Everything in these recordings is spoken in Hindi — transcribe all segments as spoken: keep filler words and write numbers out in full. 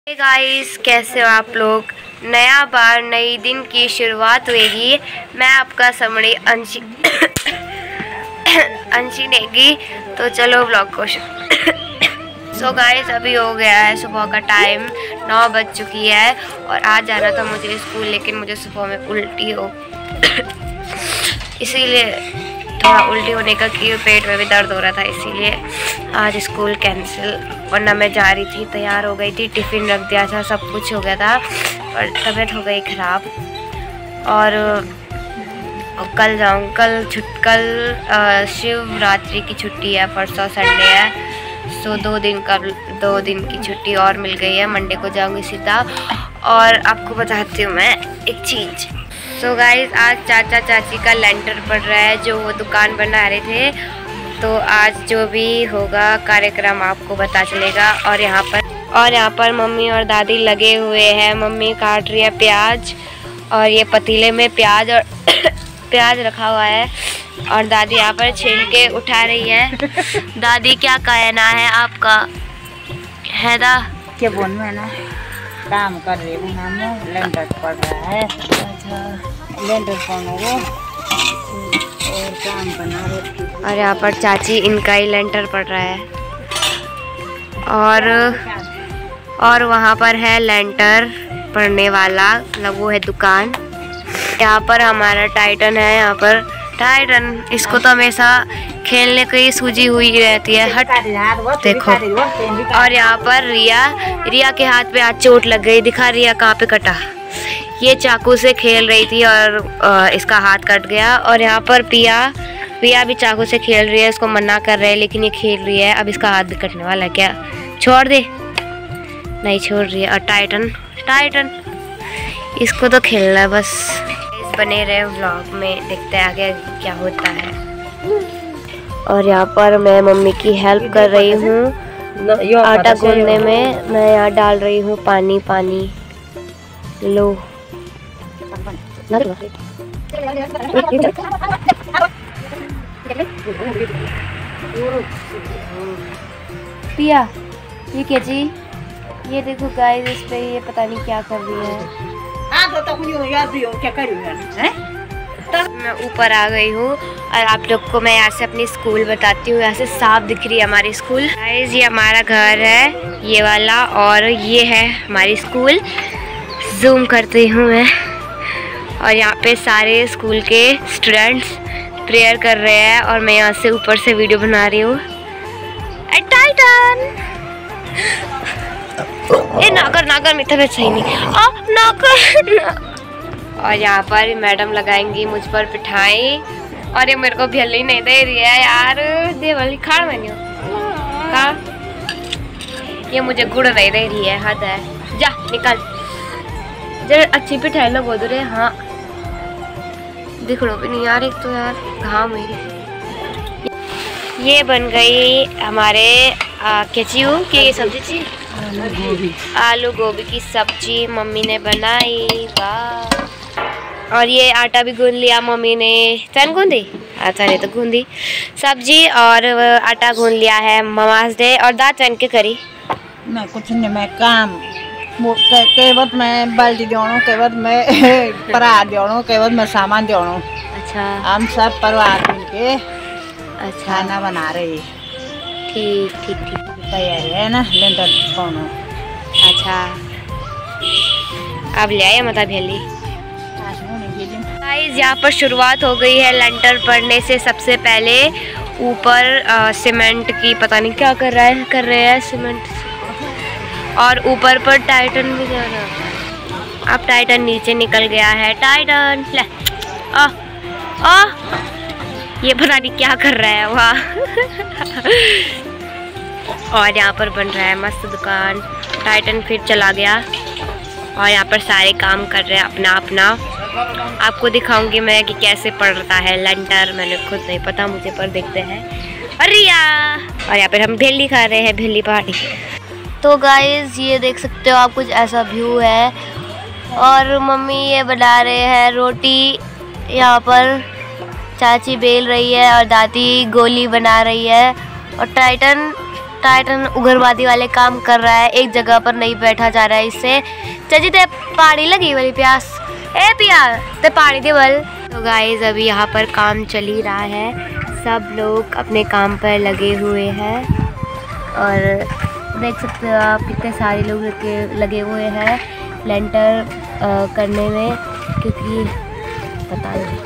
हे गाइस, कैसे हो आप लोग। नया बार नई दिन की शुरुआत होगी। मैं आपका समड़ी अंशी अंशी नेगी। तो चलो ब्लॉग को सो गाइस, अभी हो गया है सुबह का टाइम, नौ बज चुकी है और आज जाना था मुझे स्कूल, लेकिन मुझे सुबह में उल्टी हो इसीलिए थोड़ा उल्टी होने का कि पेट में भी दर्द हो रहा था, इसीलिए आज स्कूल कैंसिल। वरना मैं जा रही थी, तैयार हो गई थी, टिफ़िन रख दिया था, सब कुछ हो गया था, पर तबीयत हो गई ख़राब। और, और कल जाऊँ कल छुट कल शिवरात्रि की छुट्टी है, परसों संडे है, सो दो दिन का दो दिन की छुट्टी और मिल गई है। मंडे को जाऊँगी सीधा। और आपको बताती हूँ मैं एक चीज़। सो गाइस, आज चाचा चाची का लेंटर पड़ रहा है, जो वो दुकान बना रहे थे। तो आज जो भी होगा कार्यक्रम आपको पता चलेगा। और यहाँ पर और यहाँ पर मम्मी और दादी लगे हुए हैं। मम्मी काट रही है प्याज और ये पतीले में प्याज और प्याज रखा हुआ है, और दादी यहाँ पर छील के उठा रही है। दादी, क्या कहना है आपका? है दा क्या बोल में ना काम कर रही हूँ, हम लेंटर पड़ रहा है। अच्छा, लेंटर पड़ना वो और काम बना रहे। और यहाँ पर चाची, इनका ही लेंटर पड़ रहा है। और और वहाँ पर है लेंटर पड़ने वाला, मतलब वो है दुकान। यहाँ पर हमारा टाइटन है। यहाँ पर टाइटन, इसको तो हमेशा खेलने की सूझी हुई रहती है। हट देखो। और यहाँ पर रिया रिया के हाथ पे आज चोट लग गई। दिखा रिया कहाँ पे कटा। ये चाकू से खेल रही थी और इसका हाथ कट गया। और यहाँ पर पिया पिया भी चाकू से खेल रही है, इसको मना कर रहे हैं, लेकिन ये खेल रही है। अब इसका हाथ भी कटने वाला है। क्या छोड़ दे? नहीं छोड़ रही है। और टाइटन टाइटन इसको तो खेलना है बस। बने रहे व्लॉग में, देखते हैं आगे क्या होता है। और यहाँ पर मैं मम्मी की हेल्प कर रही हूँ आटा गूंदने में। मैं यहाँ डाल रही हूँ पानी पानी लो। पिया, ये क्या जी? ये देखो गाइस, इस पे ये पता नहीं क्या कर रही है। क्या कर रही है? मैं ऊपर आ गई हूँ और आप लोग को मैं यहाँ से अपनी स्कूल बताती हूँ। यहाँ से साफ दिख रही है हमारी स्कूल। गाइस, ये हमारा घर है, ये वाला, और ये है हमारी स्कूल। जूम करती हूँ मैं। और यहाँ पे सारे स्कूल के स्टूडेंट्स प्रेयर कर रहे हैं और मैं यहाँ से ऊपर से वीडियो बना रही हूँ। टाइटन, ए नाकर नाकर मेरी तबीयत सही नहीं। आ नाकर ना। और यहाँ पर मैडम लगाएंगी मुझ पर पिठाई, और ये मेरे को भेली नहीं दे रही है यार। दे वाली खाड़ मैंने का ये मुझे गुड़ नहीं दे रही है। हद है, जा निकल। जरा अच्छी पिठाई लगो दो रे। हाँ, दिख लो भी नहीं यार, एक तो यार घाम है। ये बन गई हमारे केचियो की सब्जी थी, आलू गोभी की सब्जी मम्मी ने बनाई। वाह। और ये आटा भी गूंद लिया मम्मी ने। चन गूंदी? अच्छा, नहीं तो गूंदी सब्जी और आटा गूंद लिया है ममाज दे। और दाल चन के करी मैं कुछ नहीं, मैं काम वो कई बार मैं बाल्टी देणो, कई बार मैं परात देणो, कई बार मैं सामान देणो। अच्छा, हम सब परिवार मिलके अच्छा खाना बना रहे। ठीक ठीक ठीक तैयारी है ना लेंटर पड़ना। अच्छा, अब ले आए मतलब भेली। गाइस, यहाँ पर शुरुआत हो गई है लेंटर पड़ने से। सबसे पहले ऊपर सीमेंट की पता नहीं क्या कर रहा है कर रहे हैं सीमेंट, और ऊपर पर टाइटन भी जा रहा। अब टाइटन नीचे निकल गया है। टाइटन ले आ आ ये पता नहीं क्या कर रहा है वहाँ। और यहाँ पर बन रहा है मस्त दुकान। टाइटन फिर चला गया और यहाँ पर सारे काम कर रहे हैं अपना अपना। आपको दिखाऊंगी मैं कि कैसे पड़ता है लेंटर। मैंने खुद नहीं पता मुझे, पर देखते हैं। अरे यार, और यहाँ पर हम भेली खा रहे हैं, भेली पहाड़ी। तो गाइस, ये देख सकते हो आप, कुछ ऐसा व्यू है। और मम्मी ये बना रहे हैं रोटी। यहाँ पर चाची बेल रही है और दादी गोली बना रही है। और टाइटन टाइटन उग्रवादी वाले काम कर रहा है, एक जगह पर नहीं बैठा जा रहा है इससे। चाची ते पानी लगी वाली प्यास ए पिया ते पानी दे बल। तो गाइस अभी यहाँ पर काम चल ही रहा है, सब लोग अपने काम पर लगे हुए हैं और देख सकते हो आप कितने सारे लोग लगे लगे हुए हैं लेंटर करने में, क्योंकि पता नहीं।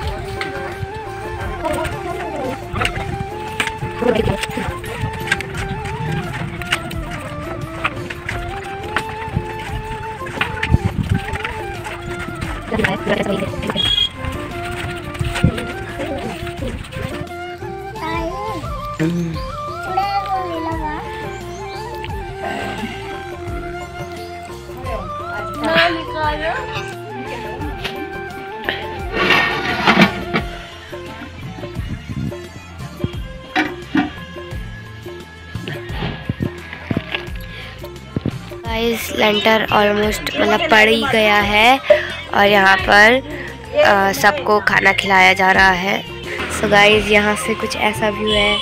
गाइस लेंटर ऑलमोस्ट मतलब पड़ ही गया है और यहाँ पर सबको खाना खिलाया जा रहा है। सो गाइस यहाँ से कुछ ऐसा व्यू है।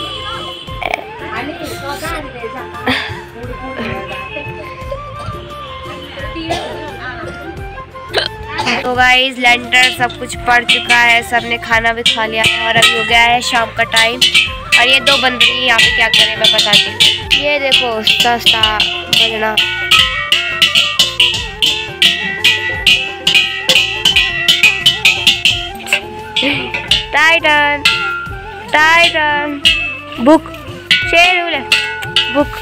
तो गाइस लेंटर सब कुछ पड़ चुका है, सबने खाना भी खा लिया है और अभी हो गया है शाम का टाइम। और ये दो बंदरी यहाँ पे क्या करें मैं बताती हूँ। ये देखो सस्ता बनना टाइटन टाइटन बुक शेर बुक।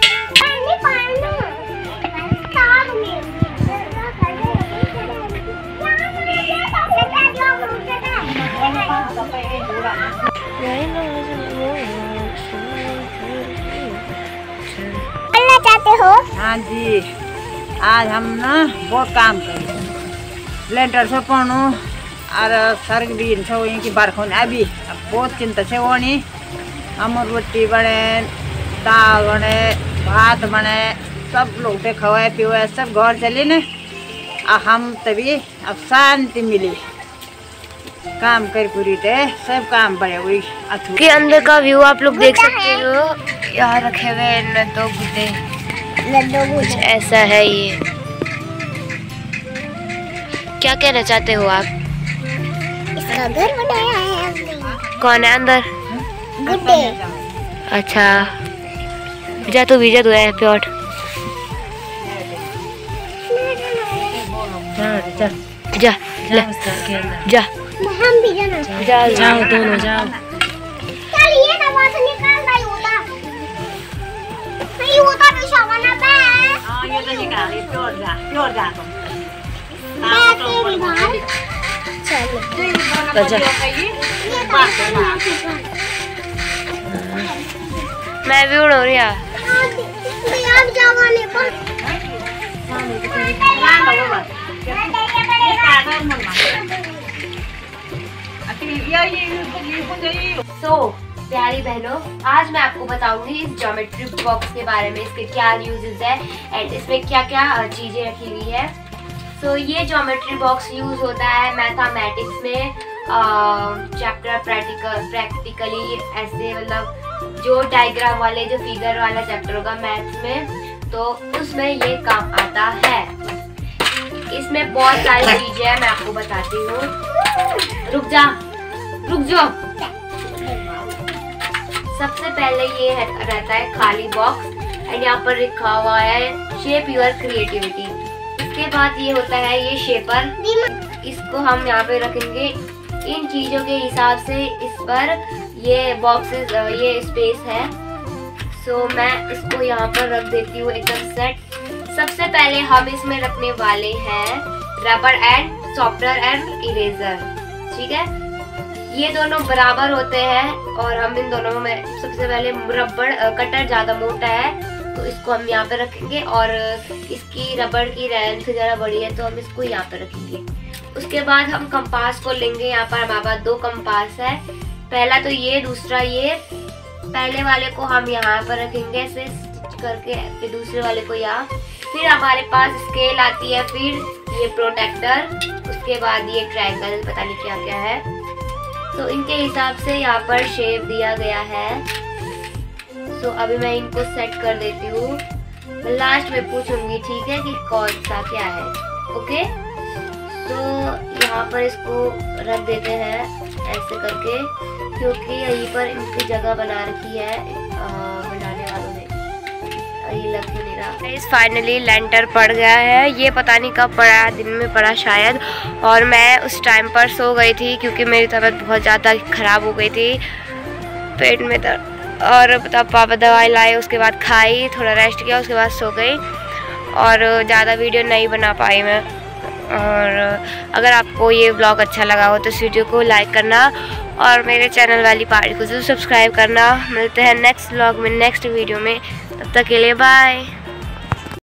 चाहते हो? हाँ जी, आज हम ना बहुत काम करें लेंटर से पढ़ू और सर्ग भी की बरखों अभी बहुत चिंता से होनी। हम रोटी बने, दाल बने, भात बने, सब लोग पे खवाए पिवाए सब घर चले न। हम तभी अब शांति मिली काम कर पूरी थे सब काम बड़े हुई। के अंदर का व्यू आप लोग देख सकते हो, यहाँ रखे हुए लड्डू गुड्डे कुछ ऐसा है। ये क्या कहना चाहते हो आप? इसका घर बनाया है हमने। कौन है अंदर? गुड्डे। अच्छा जा तू भी जा, तू है प्योट जा जा जा हम भी जाना। जा जाओ दोनों जाओ। चलिए ना वहाँ से निकाल रही होता नहीं होता तो शाबाना पे। हाँ ये तो निकाल, ये प्योर जा प्योर जा तुम। मैं भी उड़ रही हूँ। तो प्यारी बहनों, आज मैं आपको बताऊंगी इस ज्योमेट्री बॉक्स के बारे में, इसके क्या यूजेस है एंड इसमें क्या क्या चीजें रखी हुई है। तो ये ज्योमेट्री बॉक्स यूज होता है मैथमेटिक्स में, चैप्टर प्रैक्टिकल प्रैक्टिकली ऐसे मतलब जो डायग्राम वाले जो फिगर वाला चैप्टर होगा मैथ्स में, तो उसमें ये काम आता है। इसमें बहुत सारी चीजें हैं, मैं आपको बताती हूँ। रुक जा रुक जाओ। सबसे पहले ये है, रहता है खाली बॉक्स एंड यहाँ पर लिखा हुआ है शेप योर क्रिएटिविटी। इसके बाद ये होता है ये शेपर, इसको हम यहाँ पे रखेंगे इन चीजों के हिसाब से। इस पर ये बॉक्सेस ये स्पेस है, सो मैं इसको यहाँ पर रख देती हूँ एकदम सेट। सबसे पहले हम इसमें रखने वाले हैं rubber and software and eraser, ठीक है। ये दोनों बराबर होते हैं और हम इन दोनों में सबसे पहले रबड़ कटर ज्यादा मोटा है तो इसको हम यहाँ पे रखेंगे और इसकी रबड़ की लेंथ जरा बड़ी है तो हम इसको यहाँ पे रखेंगे। उसके बाद हम कंपास को लेंगे। यहाँ पर हमारे पास दो कंपास है, पहला तो ये, दूसरा ये। पहले वाले को हम यहाँ पर रखेंगे ऐसे करके, फिर दूसरे वाले को यहाँ। फिर हमारे पास स्केल आती है, फिर ये प्रोटेक्टर, उसके बाद ये ट्रायंगल, पता नहीं क्या क्या है। तो इनके हिसाब से यहाँ पर शेप दिया गया है। सो अभी मैं इनको सेट कर देती हूँ, लास्ट में पूछूंगी, ठीक है, कि कौन सा क्या है। ओके, तो यहाँ पर इसको रख देते हैं ऐसे करके, क्योंकि यहीं पर इनकी जगह बना रखी है बनाने वालों ने, ये लग नहीं रहा। इस फाइनली लेंटर पड़ गया है, ये पता नहीं कब पड़ा, दिन में पड़ा शायद, और मैं उस टाइम पर सो गई थी क्योंकि मेरी तबीयत बहुत ज़्यादा ख़राब हो गई थी, पेट में दर्द, और तब पापा दवाई लाए, उसके बाद खाई, थोड़ा रेस्ट किया, उसके बाद सो गई, और ज़्यादा वीडियो नहीं बना पाई मैं। और अगर आपको ये व्लॉग अच्छा लगा हो तो इस वीडियो को लाइक करना और मेरे चैनल वाली पार्टी को जरूर सब्सक्राइब करना। मिलते हैं नेक्स्ट व्लॉग में, नेक्स्ट वीडियो में, तब तक के लिए बाय।